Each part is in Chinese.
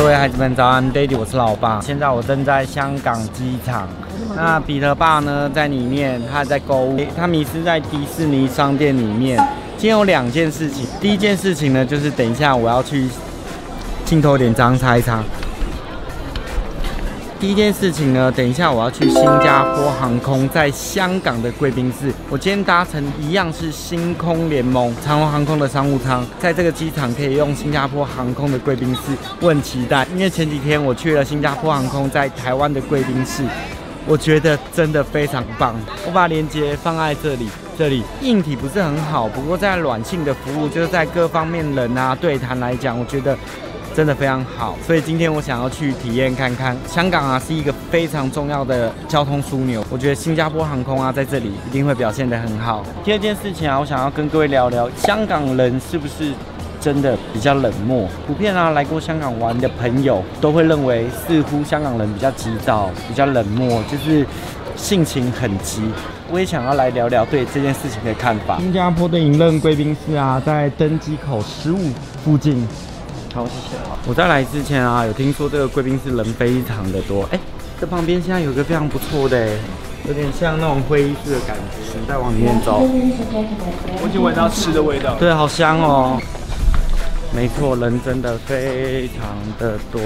各位孩子们早安 ，Daddy， 我是老爸。现在我正在香港机场。那彼得爸呢在里面，他在购物，他迷失在迪士尼商店里面。今天有2件事情，第一件事情呢，就是等一下我要去镜头脸张擦一擦。第一件事情呢，等一下我要去新加坡航空在香港的贵宾室。我今天搭乘一样是星空联盟长荣航空的商务舱，在这个机场可以用新加坡航空的贵宾室，我很期待，因为前几天我去了新加坡航空在台湾的贵宾室，我觉得真的非常棒。我把链接放在这里硬体不是很好，不过在软性的服务，就是在各方面人啊对谈来讲，我觉得真的非常好，所以今天我想要去体验看看。香港啊是一个非常重要的交通枢纽，我觉得新加坡航空啊在这里一定会表现得很好。第二件事情啊，我想要跟各位聊聊，香港人是不是真的比较冷漠？普遍啊来过香港玩的朋友都会认为，似乎香港人比较急躁，比较冷漠，就是性情很急。我也想要来聊聊对这件事情的看法。新加坡的营任贵宾室啊，在登机口15附近。好，谢谢。我在来之前啊，有听说这个贵宾室人非常的多。这旁边现在有一个非常不错的，有点像那种会议室的感觉。我们再往里面走， 我已经闻到吃的味道。 对，好香哦。没错，人真的非常的多。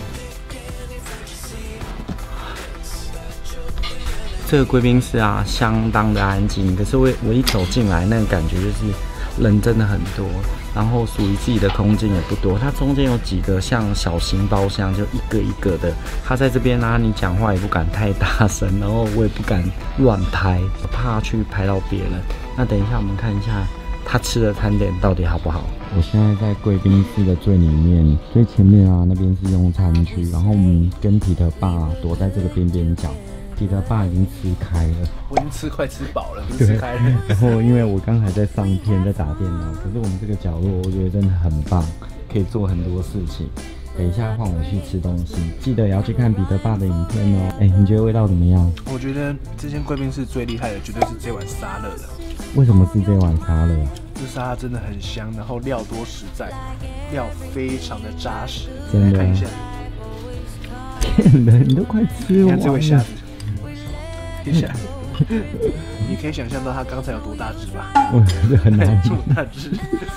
这个贵宾室啊，相当的安静。可是我一走进来，那个感觉就是人真的很多。然后属于自己的空间也不多，它中间有几个像小型包厢，就一个一个的。它在这边啊，你讲话也不敢太大声，然后我也不敢乱拍，我怕去拍到别人。那等一下我们看一下他吃的餐点到底好不好。我现在在贵宾室的最里面，最前面啊那边是用餐区，然后我们跟彼得爸躲在这个边边角。彼得爸已经吃开了， 我已经快吃饱了，吃开了。 然后因为我刚才在上片，在打电脑，可是我们这个角落我觉得真的很棒，可以做很多事情。等一下换我去吃东西，记得也要去看彼得爸的影片哦。你觉得味道怎么样？ 我觉得这间贵宾室最厉害的绝对是这碗沙乐了。 为什么是这碗沙乐啊？ 这沙拉真的很香，然后料多实在，料非常的扎实。 真的， 来看一下。 骗人，你都快吃完了。 你看这位虾子。接下来，你可以想象到它刚才有多大只吧？ 这很难， 这么大只。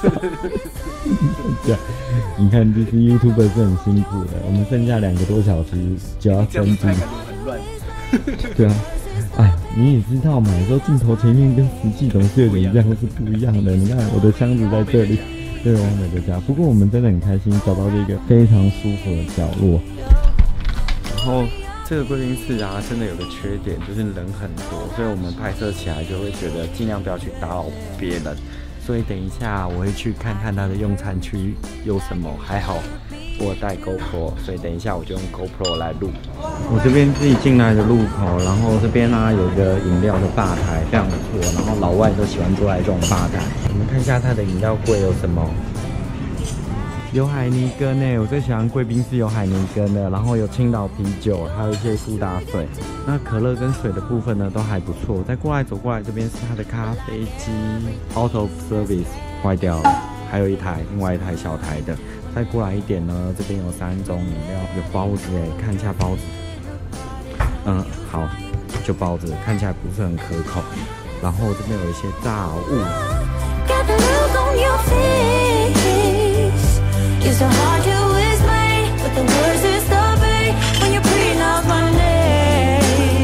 你看，这是 YouTuber 是很辛苦的，我们剩下2个多小时就要分镜。 很乱。 对啊，你也知道嘛，有时候镜头前面跟实际总是有点像是不一样的。你看我的箱子在这里，这是完美的家。不过我们真的很开心找到这个非常舒服的角落，然后。这个贵宾室啊，真的有个缺点，就是人很多，所以我们拍摄起来就会觉得尽量不要去打扰别人。所以等一下我会去看看它的用餐区有什么。还好我带 GoPro， 所以等一下我就用 GoPro 来录。我这边自己进来的路口，然后这边呢有一个饮料的吧台，非常不错。然后老外都喜欢坐在这种吧台。我们看一下它的饮料柜有什么。有海尼根呢，我最喜欢贵宾室有海尼根的，然后有青岛啤酒，还有一些苏打水。那可乐跟水的部分呢都还不错。再走过来这边是它的咖啡机 ，out of service 坏掉了，还有另外一台小台的。再过来一点呢，这边有3种饮料，有包子看一下包子。好，就包子，看起来不是很可口。然后这边有一些炸物。You're so hard to explain, but the words are stubborn when you're pronouncing my name.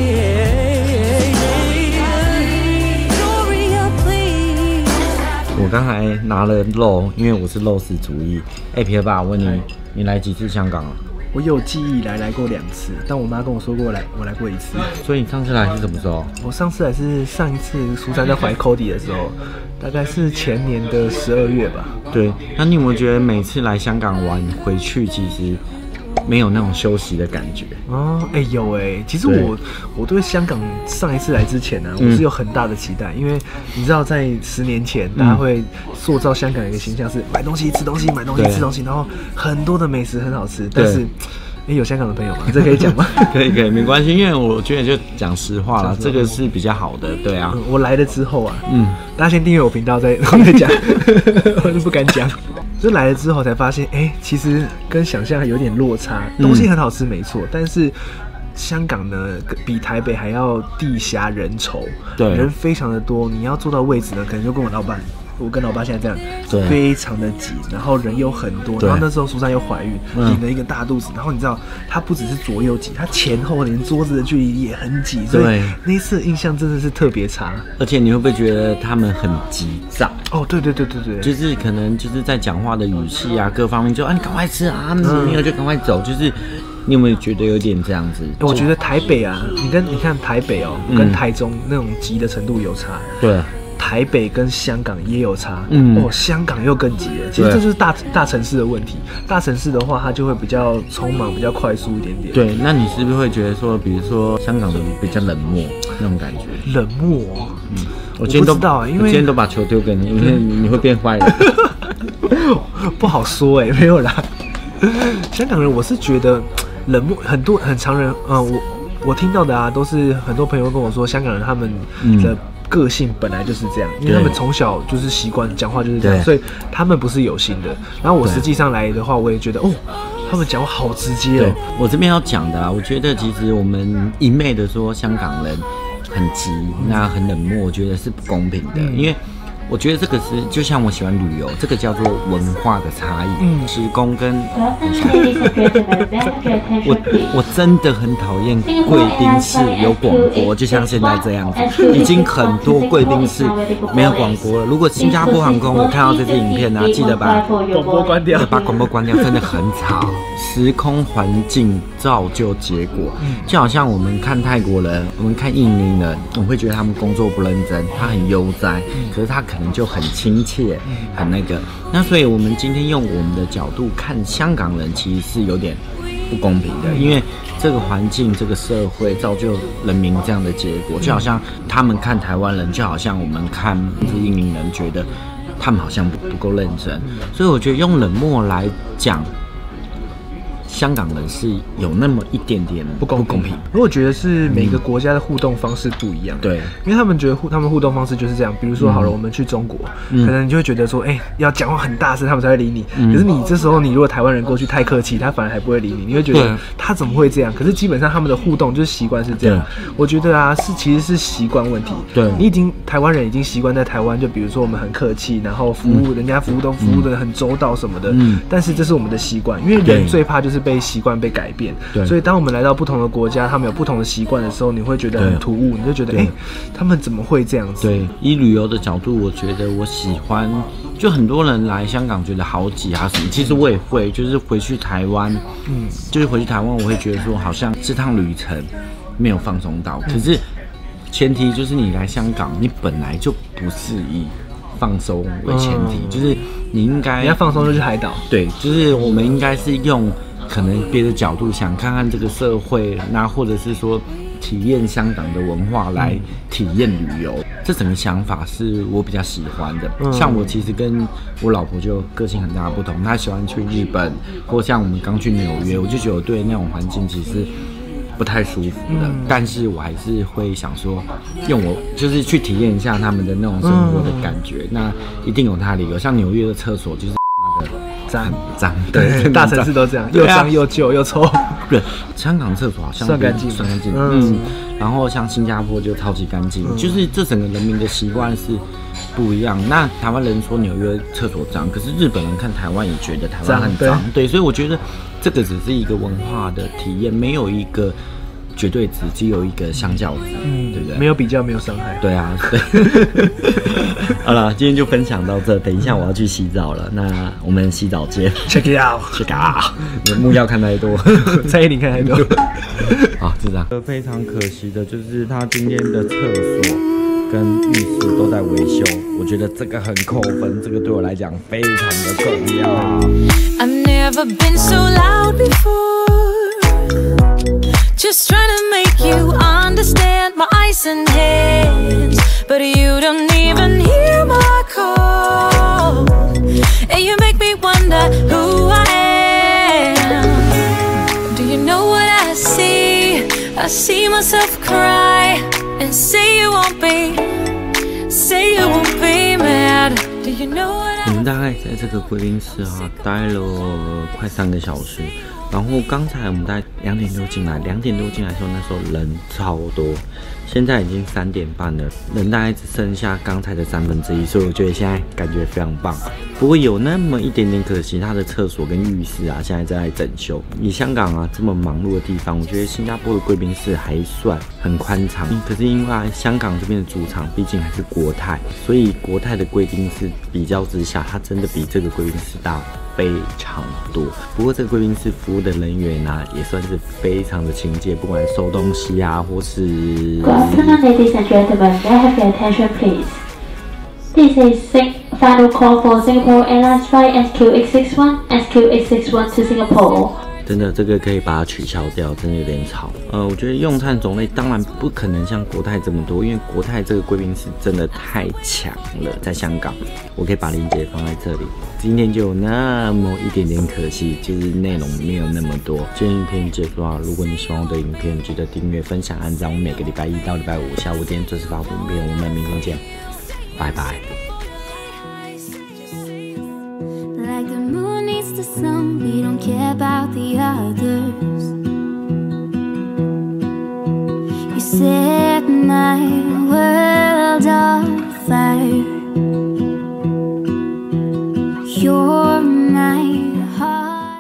Gloria, please. 我刚才拿了肉，因为我是肉食主义。皮特爸，我问你，你来几次香港啊？ 我有记忆来过2次，但我妈跟我说过我来过1次。 所以你上次来是什么时候？ 我上次来是上一次苏珊在怀 Cody 的时候，大概是前年的12月吧。 对，那你有没有觉得每次来香港玩回去，其实没有那种休息的感觉？ 有其实我对香港上一次来之前呢，我是有很大的期待，因为你知道在10年前，大家会塑造香港的一个形象是买东西吃东西，买东西吃东西，然后很多的美食很好吃，但是。有香港的朋友吗？这可以讲吗？ 可以，没关系，因为我觉得就讲实话啦，这个是比较好的，对啊。 我来了之后啊，大家先订阅我频道，再讲，我就不敢讲。 就来了之后才发现，其实跟想象有点落差。东西很好吃没错，但是香港呢比台北还要地狭人稠，对，人非常的多，你要坐到位置呢，可能就跟我跟老爸现在这样，非常的挤，然后人又很多，然后那时候苏珊又怀孕，顶了一个大肚子，然后你知道，它不只是左右挤，它前后连桌子的距离也很挤，所以那一次印象真的是特别差。 而且你会不会觉得他们很急躁？ 哦，对， 就是可能就是在讲话的语气啊，各方面就你赶快吃啊，没有就赶快走，就是你有没有觉得有点这样子？ 我觉得台北啊，你看台北哦，跟台中那种急的程度有差。对。台北跟香港也有差，香港又更急了。其实这就是大城市的问题。大城市的话，它就会比较匆忙、比较快速一点点。 对，那你是不是会觉得说，比如说香港人比较冷漠那种感觉？ 冷漠， 我今天都不知道，因为我今天都把球丢给你，因为你会变坏人。 不好说没有啦。香港人我是觉得冷漠，很常人，我听到的啊，都是很多朋友跟我说，香港人他们的个性本来就是这样，因为他们从小就是习惯讲话就是这样，所以他们不是有心的。然后我实际上来的话，我也觉得他们讲话好直接哦。 我这边要讲的啊，我觉得其实我们一昧的说香港人很急，那很冷漠，我觉得是不公平的，因为我觉得这个是就像我喜欢旅游，这个叫做文化的差异。时工跟我真的很讨厌贵宾室有广播，就像现在这样子，已经很多贵宾室没有广播了。如果新加坡航空有看到这支影片啊，记得把广播关掉， 把广播关掉，真的很吵。时空环境造就结果，就好像我们看泰国人，我们看印尼人，我们会觉得他们工作不认真，他很悠哉，可是他可能就很亲切，很那个。那所以我们今天用我们的角度看香港人，其实是有点不公平的，因为这个环境、这个社会造就人民这样的结果，就好像他们看台湾人，就好像我们看印尼人，觉得他们好像不够认真。所以我觉得用冷漠来讲，香港人是有那么一点点不公平。 我觉得是每个国家的互动方式不一样。对，因为他们觉得他们互动方式就是这样。比如说好了，我们去中国，可能你就会觉得说，要讲话很大声，他们才会理你。可是你这时候，你如果台湾人过去太客气，他反而还不会理你。你会觉得他怎么会这样？可是基本上他们的互动就是习惯是这样。我觉得啊，其实是习惯问题。对，台湾人已经习惯在台湾，就比如说我们很客气，然后服务人家服务都服务的很周到什么的。但是这是我们的习惯，因为人最怕就是被习惯被改变，所以当我们来到不同的国家，他们有不同的习惯的时候，你会觉得很突兀，你就觉得他们怎么会这样子？ 对，以旅游的角度，我觉得我喜欢，就很多人来香港觉得好挤啊什么，其实我也会，就是回去台湾，就是回去台湾，我会觉得说好像这趟旅程没有放松到，可是前提就是你来香港，你本来就不是以放松为前提，就是你要放松就去海岛， 对，就是我们应该是用可能别的角度想看看这个社会，那或者是说体验香港的文化来体验旅游，这整个想法是我比较喜欢的。像我其实跟我老婆就个性很大的不同，她喜欢去日本，或像我们刚去纽约，我就觉得我对那种环境其实不太舒服的，但是我还是会想说，用我就是去体验一下他们的那种生活的感觉，那一定有它的理由。像纽约的厕所就是脏， 对，大城市都这样，又脏又旧又臭。 对，香港厕所好像算干净， 然后像新加坡就超级干净，就是这整个人民的习惯是不一样。那台湾人说纽约厕所脏，可是日本人看台湾也觉得台湾很脏，对，所以我觉得这个只是一个文化的体验，没有一个绝对值，只有一个相较值，对不对？ 没有比较，没有伤害。 对啊，对。好了，今天就分享到这。等一下我要去洗澡了，那我们洗澡见。 Check it out，check out。木曜看太多， 蔡依林看太多。 好，就这样。非常可惜的就是他今天的厕所跟浴室都在维修，我觉得这个很扣分，这个对我来讲非常的重要。I've never been so loud before.Just trying to make you understand my eyes and hands, but you don't even hear my call, and you make me wonder who I am. Do you know what I see? I see myself cry and say you won't be mad. Do you 我们大概在这个贵宾室待了快3个小时，然后刚才我们大概2点多进来，2点多进来的时候，那时候人超多，现在已经3点半了，人大概只剩下刚才的1/3，所以我觉得现在感觉非常棒。不过有那么一点点可惜，它的厕所跟浴室现在在整修。以香港这么忙碌的地方，我觉得新加坡的贵宾室还算很宽敞。可是因为香港这边的主场毕竟还是国泰，所以国泰的贵宾室比较之下，它真的比这个贵宾室大非常多。不过这个贵宾室服务的人员也算是非常的亲切，不管收东西或是。 Good afternoon, ladies and gentlemen. May I have your attention, please? This is final call for Singapore Airlines flight SQ861, SQ861 to Singapore. 真的，这个可以把它取消掉，真的有点吵。我觉得用餐种类当然不可能像国泰这么多，因为国泰这个贵宾室真的太强了，在香港。我可以把链接放在这里。今天就有那么一点点可惜，就是内容没有那么多。今天影片结束如果你喜欢我的影片，记得订阅、分享、按赞。我每个礼拜1到礼拜5下午5点准时发布影片，我们明天见，拜拜。 Like the moon needs the sun, we don't care about the others. You set my world on fire.